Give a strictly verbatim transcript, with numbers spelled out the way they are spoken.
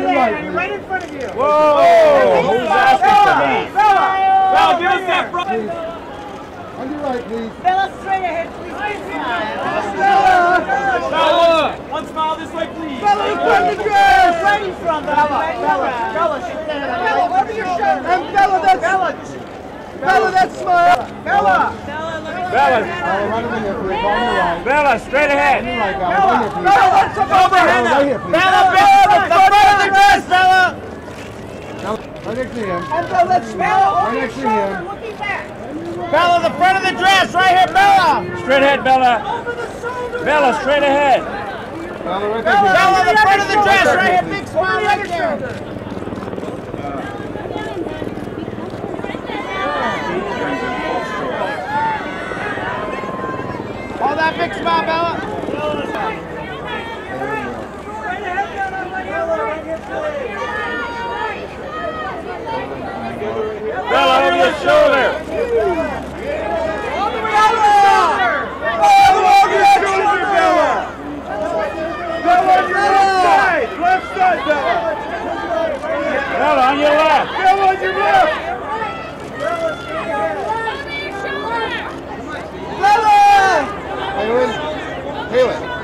right, right in front of you. Whoa! Who's asking for that? Bella! Bella, give us that front. On your right, please. Bella, straight ahead, please. Bella! Bella! One smile this way, please. Bella, in front of the dress! Right in front, Bella. Bella, Bella, Bella, over your shoulder. And Bella, that's Bella. Bella, that smile. Bella. Bella. Bella, Bella, straight ahead. Bella, Bella, let's come over. right here, please. Bella, Bella, the front of the dress, Bella. Right next to him. And Bella, let's Bella, over Right your next to shoulder, him. looking back. Bella, the front of the dress, right here, Bella. Straight ahead, Bella. Over the shoulder. Bella, straight ahead. Bella, right Bella, there. Bella, the front of the dress, right here, big smile right there. All that big smile, Bella. Bella, over your shoulder. All the way out of the shoulder. All the way over your shoulder, Bella. Bella, on your left side. Left side, Bella. Bella, on your left. Bella, on your left. Bella. Haley, Haley.